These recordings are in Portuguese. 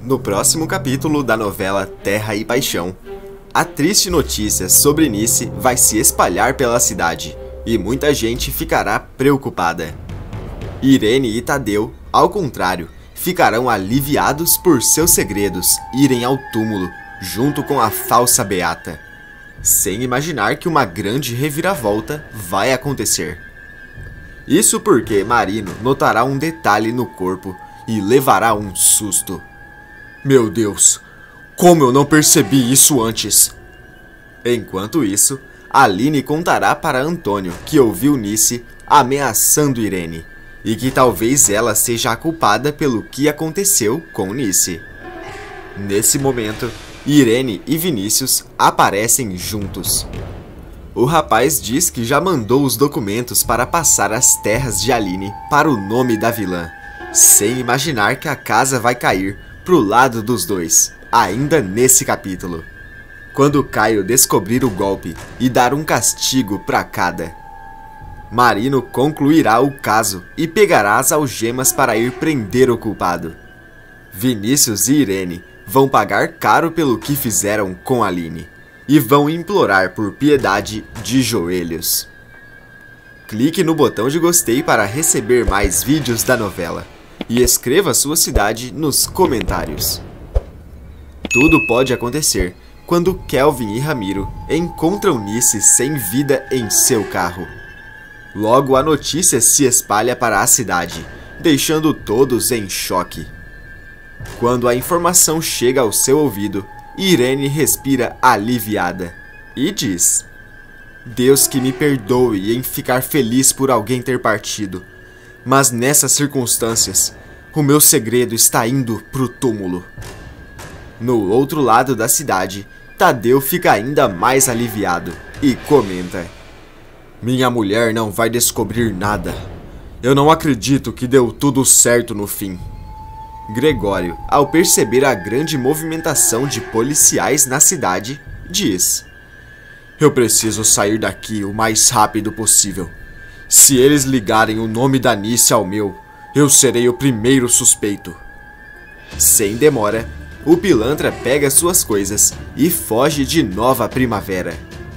No próximo capítulo da novela Terra e Paixão, a triste notícia sobre Nice vai se espalhar pela cidade e muita gente ficará preocupada. Irene e Tadeu, ao contrário, ficarão aliviados por seus segredos irem ao túmulo junto com a falsa Beata, sem imaginar que uma grande reviravolta vai acontecer. Isso porque Marino notará um detalhe no corpo e levará um susto. Meu Deus, como eu não percebi isso antes? Enquanto isso, Aline contará para Antônio que ouviu Nice ameaçando Irene e que talvez ela seja a culpada pelo que aconteceu com Nice. Nesse momento, Irene e Vinícius aparecem juntos. O rapaz diz que já mandou os documentos para passar as terras de Aline para o nome da vilã, sem imaginar que a casa vai cair pro lado dos dois, ainda nesse capítulo, quando Caio descobrir o golpe e dar um castigo para cada. Marino concluirá o caso e pegará as algemas para ir prender o culpado. Vinícius e Irene vão pagar caro pelo que fizeram com Aline e vão implorar por piedade de joelhos. Clique no botão de gostei para receber mais vídeos da novela e escreva sua cidade nos comentários. Tudo pode acontecer quando Kelvin e Ramiro encontram Nice sem vida em seu carro. Logo a notícia se espalha para a cidade, deixando todos em choque. Quando a informação chega ao seu ouvido, Irene respira aliviada e diz: Deus que me perdoe em ficar feliz por alguém ter partido, mas nessas circunstâncias, o meu segredo está indo pro túmulo. No outro lado da cidade, Tadeu fica ainda mais aliviado e comenta: Minha mulher não vai descobrir nada. Eu não acredito que deu tudo certo no fim. Gregório, ao perceber a grande movimentação de policiais na cidade, diz: Eu preciso sair daqui o mais rápido possível. Se eles ligarem o nome da Nice ao meu, eu serei o primeiro suspeito. Sem demora, o pilantra pega suas coisas e foge de Nova Primavera.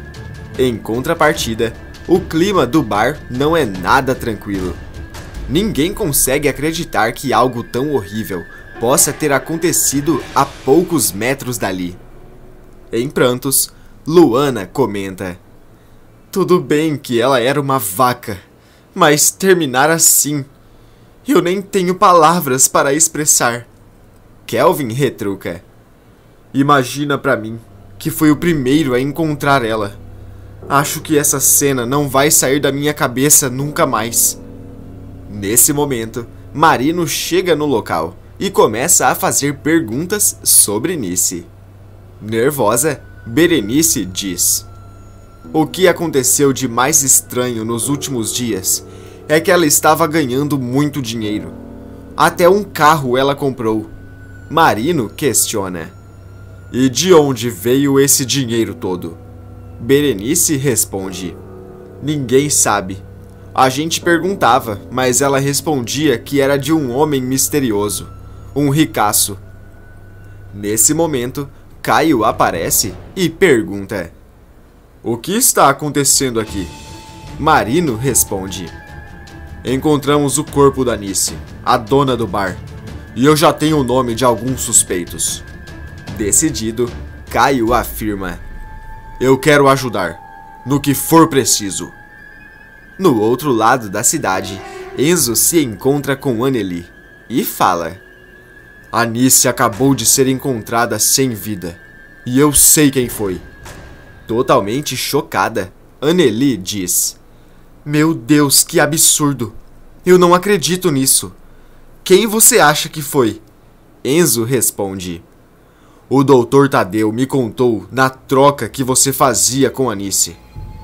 Em contrapartida, o clima do bar não é nada tranquilo. Ninguém consegue acreditar que algo tão horrível possa ter acontecido a poucos metros dali. Em prantos, Luana comenta: Tudo bem que ela era uma vaca, mas terminar assim... Eu nem tenho palavras para expressar. Kelvin retruca: Imagina pra mim, que fui o primeiro a encontrar ela. Acho que essa cena não vai sair da minha cabeça nunca mais. Nesse momento, Marino chega no local e começa a fazer perguntas sobre Nice. Nervosa, Berenice diz: O que aconteceu de mais estranho nos últimos dias é que ela estava ganhando muito dinheiro. Até um carro ela comprou. Marino questiona: E de onde veio esse dinheiro todo? Berenice responde: Ninguém sabe. A gente perguntava, mas ela respondia que era de um homem misterioso, um ricaço. Nesse momento, Caio aparece e pergunta: O que está acontecendo aqui? Marino responde: Encontramos o corpo da Nice, a dona do bar, e eu já tenho o nome de alguns suspeitos. Decidido, Caio afirma: Eu quero ajudar, no que for preciso. No outro lado da cidade, Enzo se encontra com Anneli e fala: A Nice acabou de ser encontrada sem vida, e eu sei quem foi. Totalmente chocada, Anneli diz: Meu Deus, que absurdo! Eu não acredito nisso. Quem você acha que foi? Enzo responde: O Dr. Tadeu me contou na troca que você fazia com a Nice.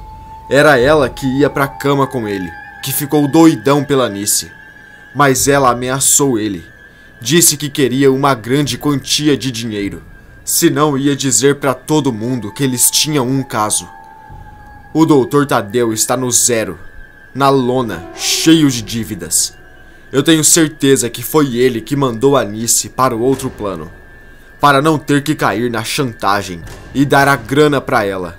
Era ela que ia pra cama com ele, que ficou doidão pela Nice. Mas ela ameaçou ele. Disse que queria uma grande quantia de dinheiro, senão ia dizer pra todo mundo que eles tinham um caso. O Dr. Tadeu está no zero, na lona, cheio de dívidas. Eu tenho certeza que foi ele que mandou a Nice para o outro plano. para não ter que cair na chantagem e dar a grana pra ela.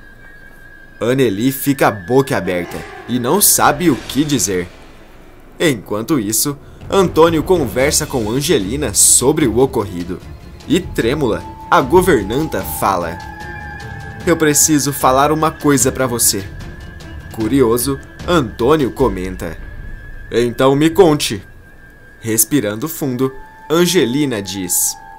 Anneli fica boquiaberta e não sabe o que dizer. Enquanto isso, Antônio conversa com Angelina sobre o ocorrido. E trêmula, a governanta fala: "Eu preciso falar uma coisa pra você." Curioso, Antônio comenta: "Então me conte." Respirando fundo, Angelina diz: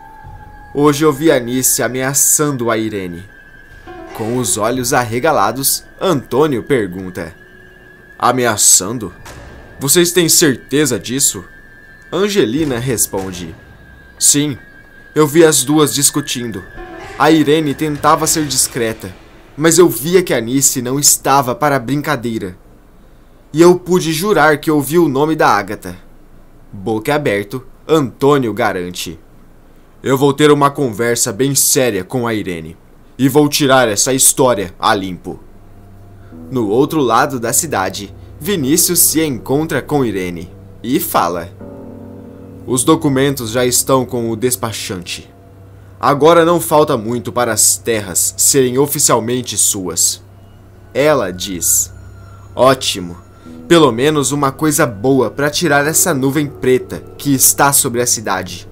"Hoje eu vi Anice ameaçando a Irene." Com os olhos arregalados, Antônio pergunta: "Ameaçando? Vocês têm certeza disso?" Angelina responde: "Sim, eu vi as duas discutindo. A Irene tentava ser discreta, mas eu via que Anice não estava para brincadeira. E eu pude jurar que ouvi o nome da Ágata." Boca aberto, Antônio garante: "Eu vou ter uma conversa bem séria com a Irene e vou tirar essa história a limpo." No outro lado da cidade, Vinícius se encontra com Irene e fala: "Os documentos já estão com o despachante. Agora não falta muito para as terras serem oficialmente suas." Ela diz: "Ótimo, pelo menos uma coisa boa para tirar essa nuvem preta que está sobre a cidade."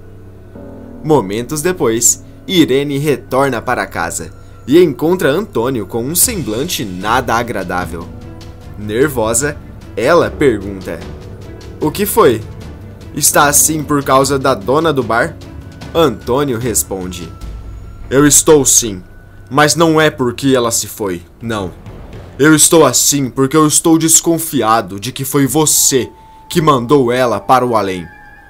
Momentos depois, Irene retorna para casa e encontra Antônio com um semblante nada agradável. Nervosa, ela pergunta: "O que foi? Está assim por causa da dona do bar?" Antônio responde: "Eu estou sim, mas não é porque ela se foi, não. Eu estou assim porque eu estou desconfiado de que foi você que mandou ela para o além."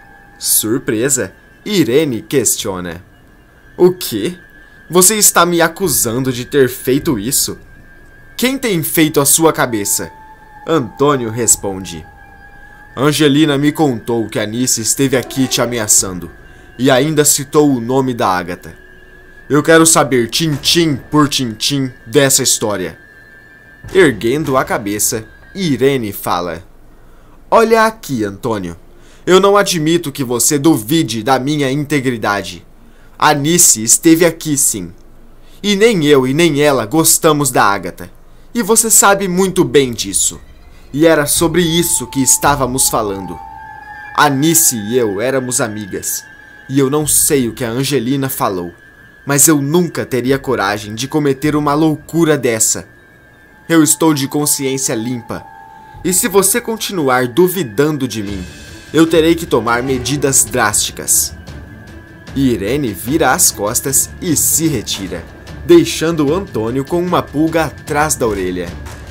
Surpresa, Irene questiona: "O quê? Você está me acusando de ter feito isso? Quem tem feito a sua cabeça?" Antônio responde: "Angelina me contou que Anice esteve aqui te ameaçando e ainda citou o nome da Ágata. Eu quero saber tintim por tintim dessa história." Erguendo a cabeça, Irene fala: "Olha aqui, Antônio. Eu não admito que você duvide da minha integridade. Anice esteve aqui sim. E nem eu e nem ela gostamos da Ágata. E você sabe muito bem disso. E era sobre isso que estávamos falando. Anice e eu éramos amigas. E eu não sei o que a Angelina falou, mas eu nunca teria coragem de cometer uma loucura dessa. Eu estou de consciência limpa. E se você continuar duvidando de mim, eu terei que tomar medidas drásticas." Irene vira as costas e se retira, deixando Antônio com uma pulga atrás da orelha.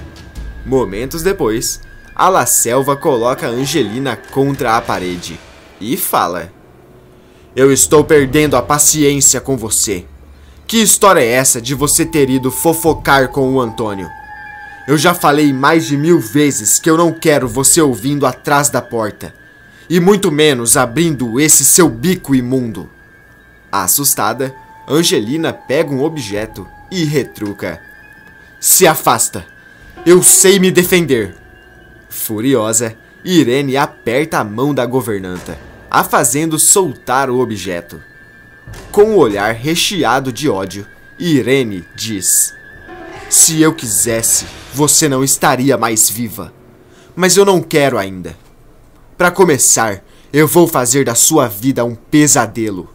Momentos depois, a La Selva coloca Angelina contra a parede e fala: "Eu estou perdendo a paciência com você. Que história é essa de você ter ido fofocar com o Antônio? Eu já falei mais de 1000 vezes que eu não quero você ouvindo atrás da porta, e muito menos abrindo esse seu bico imundo." Assustada, Angelina pega um objeto e retruca: "Se afasta! Eu sei me defender!" Furiosa, Irene aperta a mão da governanta, a fazendo soltar o objeto. Com o olhar recheado de ódio, Irene diz: "Se eu quisesse, você não estaria mais viva. Mas eu não quero ainda. Para começar, eu vou fazer da sua vida um pesadelo."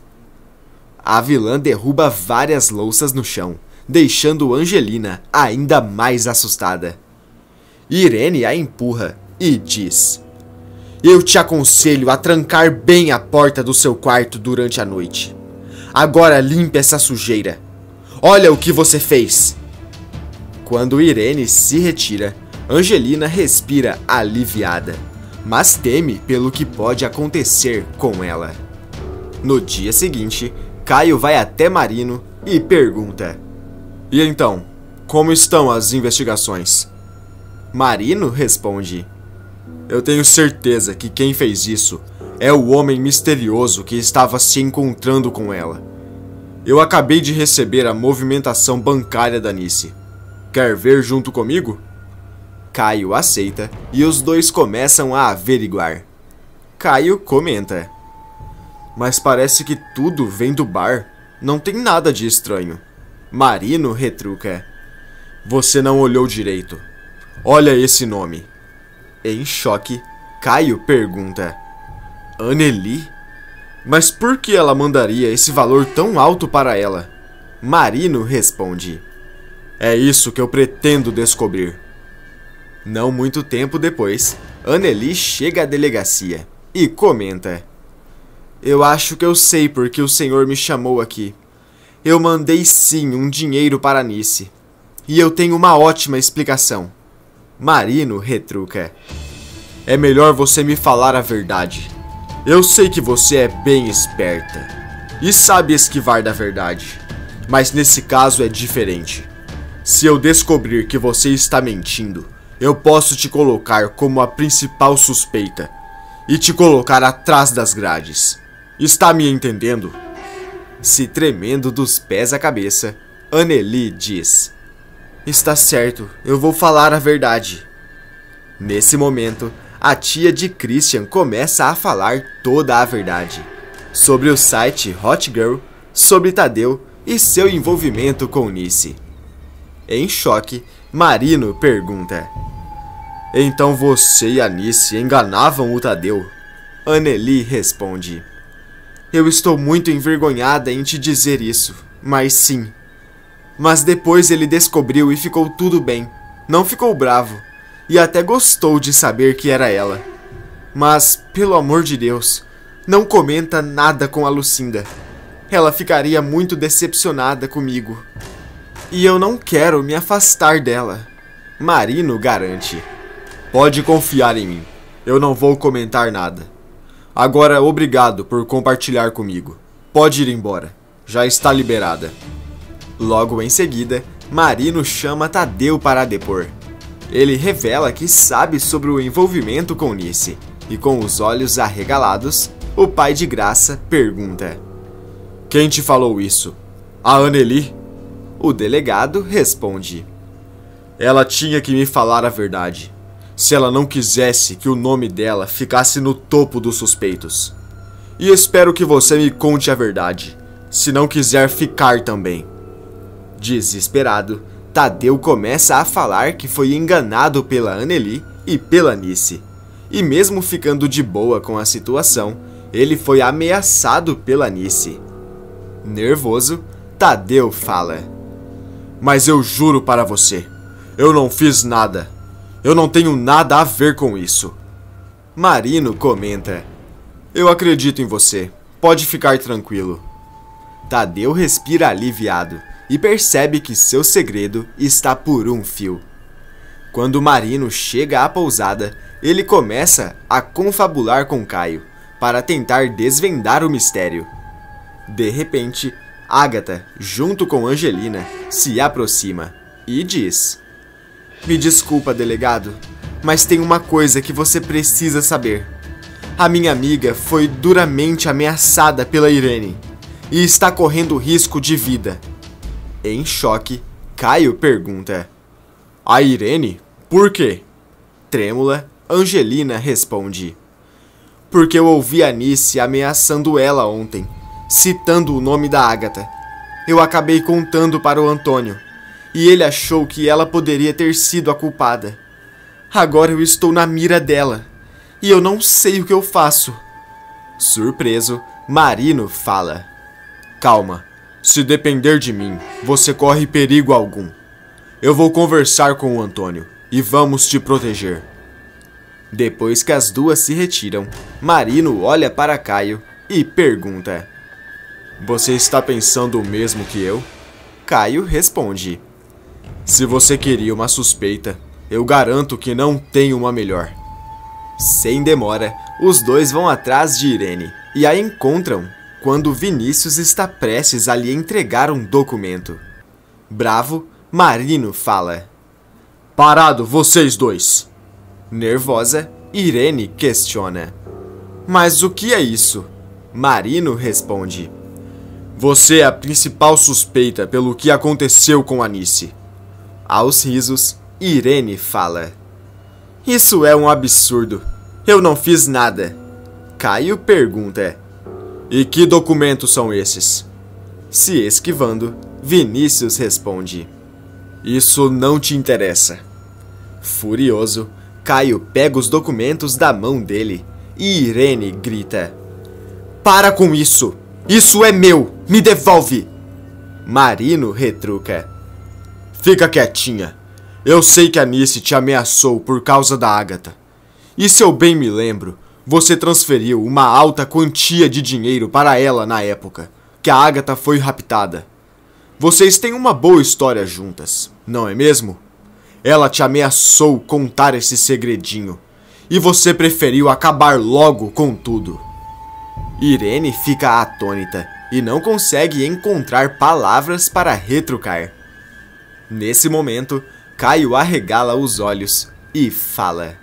A vilã derruba várias louças no chão, deixando Angelina ainda mais assustada. Irene a empurra e diz: "Eu te aconselho a trancar bem a porta do seu quarto durante a noite. Agora limpe essa sujeira. Olha o que você fez." Quando Irene se retira, Angelina respira aliviada, mas teme pelo que pode acontecer com ela. No dia seguinte, Caio vai até Marino e pergunta: "E então, como estão as investigações?" Marino responde: "Eu tenho certeza que quem fez isso é o homem misterioso que estava se encontrando com ela. Eu acabei de receber a movimentação bancária da Anice. Quer ver junto comigo?" Caio aceita e os dois começam a averiguar. Caio comenta: "Mas parece que tudo vem do bar. não tem nada de estranho. Marino retruca. Você não olhou direito. Olha esse nome. Em choque, Caio pergunta. Anneli? Mas por que ela mandaria esse valor tão alto para ela? Marino responde. É isso que eu pretendo descobrir. Não muito tempo depois, Anneli chega à delegacia e comenta. Eu acho que eu sei por que o senhor me chamou aqui. Eu mandei sim um dinheiro para Nice. E eu tenho uma ótima explicação. Marino retruca. É melhor você me falar a verdade. Eu sei que você é bem esperta e sabe esquivar da verdade, mas nesse caso é diferente. Se eu descobrir que você está mentindo, eu posso te colocar como a principal suspeita e te colocar atrás das grades. Está me entendendo? Se tremendo dos pés à cabeça, Anneli diz. Está certo, eu vou falar a verdade. Nesse momento, a tia de Christian começa a falar toda a verdade. Sobre o site Hot Girl, sobre Tadeu e seu envolvimento com Nice. Em choque, Marino pergunta. Então você e a Nice enganavam o Tadeu? Anneli responde. Eu estou muito envergonhada em te dizer isso, mas sim. Mas depois ele descobriu e ficou tudo bem. Não ficou bravo. E até gostou de saber que era ela. Mas, pelo amor de Deus, não comenta nada com a Lucinda. Ela ficaria muito decepcionada comigo. E eu não quero me afastar dela. Marino garante. Pode confiar em mim. Eu não vou comentar nada. Agora, obrigado por compartilhar comigo. Pode ir embora. Já está liberada. Logo em seguida, Marino chama Tadeu para depor. Ele revela que sabe sobre o envolvimento com Nice, e com os olhos arregalados, o pai de Graça pergunta. Quem te falou isso? A Anneli? O delegado responde. Ela tinha que me falar a verdade, se ela não quisesse que o nome dela ficasse no topo dos suspeitos. E espero que você me conte a verdade, se não quiser ficar também. Desesperado, Tadeu começa a falar que foi enganado pela Anneli e pela Nice. E mesmo ficando de boa com a situação, ele foi ameaçado pela Nice. Nervoso, Tadeu fala. Mas eu juro para você, eu não fiz nada. Eu não tenho nada a ver com isso. Marino comenta. Eu acredito em você, pode ficar tranquilo. Tadeu respira aliviado e percebe que seu segredo está por um fio. Quando Marino chega à pousada, ele começa a confabular com Caio para tentar desvendar o mistério. De repente, Agatha, junto com Angelina, se aproxima e diz: Me desculpa, delegado, mas tem uma coisa que você precisa saber. A minha amiga foi duramente ameaçada pela Irene e está correndo risco de vida. Em choque, Caio pergunta. A Irene? Por quê? Trêmula, Angelina responde. Porque eu ouvi a Nice ameaçando ela ontem, citando o nome da Agatha. Eu acabei contando para o Antônio, e ele achou que ela poderia ter sido a culpada. Agora eu estou na mira dela, e eu não sei o que eu faço. Surpreso, Marino fala. Calma. Se depender de mim, você corre perigo algum. Eu vou conversar com o Antônio e vamos te proteger. Depois que as duas se retiram, Marino olha para Caio e pergunta. Você está pensando o mesmo que eu? Caio responde. Se você queria uma suspeita, eu garanto que não tem uma melhor. Sem demora, os dois vão atrás de Irene e a encontram quando Vinícius está prestes a lhe entregar um documento. Bravo, Marino fala. Parado, vocês dois! Nervosa, Irene questiona. Mas o que é isso? Marino responde. Você é a principal suspeita pelo que aconteceu com a Nice. Aos risos, Irene fala. Isso é um absurdo. Eu não fiz nada. Caio pergunta. E que documentos são esses? Se esquivando, Vinícius responde: "Isso não te interessa." Furioso, Caio pega os documentos da mão dele e Irene grita: "Para com isso! Isso é meu! Me devolve!" Marino retruca: "Fica quietinha. Eu sei que a Nice te ameaçou por causa da Agatha. E se eu bem me lembro, você transferiu uma alta quantia de dinheiro para ela na época que a Agatha foi raptada. Vocês têm uma boa história juntas, não é mesmo? Ela te ameaçou contar esse segredinho e você preferiu acabar logo com tudo." Irene fica atônita e não consegue encontrar palavras para retrucar. Nesse momento, Caio arregala os olhos e fala: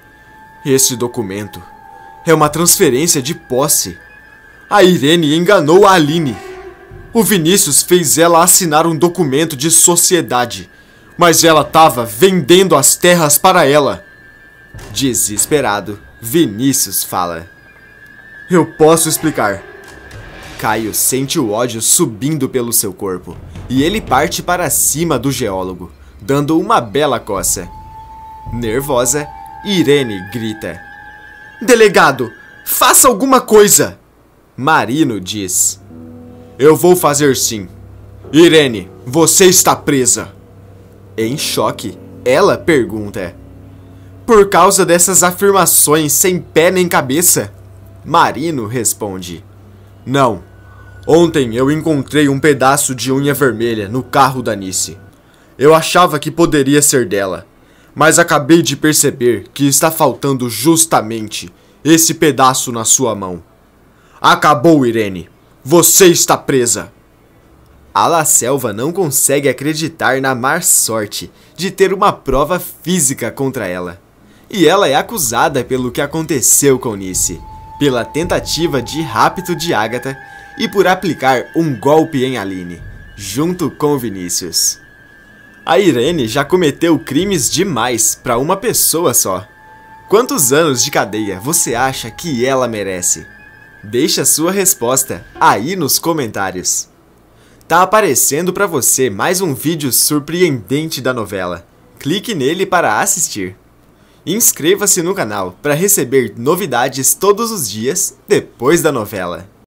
"Esse documento é uma transferência de posse. A Irene enganou a Aline. O Vinícius fez ela assinar um documento de sociedade, mas ela estava vendendo as terras para ela." Desesperado, Vinícius fala: "Eu posso explicar." Caio sente o ódio subindo pelo seu corpo e ele parte para cima do geólogo, dando uma bela coça. Nervosa, Irene grita: "Delegado, faça alguma coisa!" Marino diz: "Eu vou fazer sim. Irene, você está presa." Em choque, ela pergunta: "Por causa dessas afirmações sem pé nem cabeça?" Marino responde: "Não. Ontem eu encontrei um pedaço de unha vermelha no carro da Nice. Eu achava que poderia ser dela, mas acabei de perceber que está faltando justamente esse pedaço na sua mão. Acabou, Irene. Você está presa." A La Selva não consegue acreditar na má sorte de ter uma prova física contra ela. E ela é acusada pelo que aconteceu com Nice, pela tentativa de rapto de Agatha e por aplicar um golpe em Aline, junto com Vinícius. A Irene já cometeu crimes demais para uma pessoa só. Quantos anos de cadeia você acha que ela merece? Deixa sua resposta aí nos comentários. Tá aparecendo para você mais um vídeo surpreendente da novela. Clique nele para assistir. Inscreva-se no canal para receber novidades todos os dias depois da novela.